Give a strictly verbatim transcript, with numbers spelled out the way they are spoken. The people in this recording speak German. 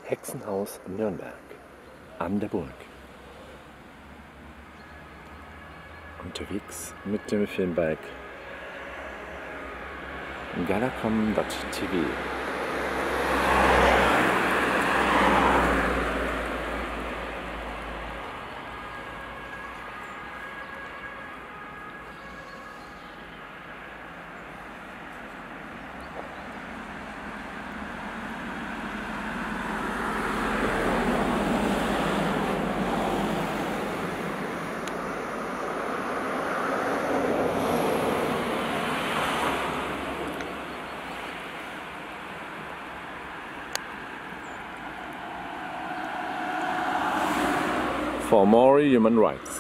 Hexenhaus Nürnberg an der Burg. Unterwegs mit dem Filmbike galacom punkt t v. For more human rights.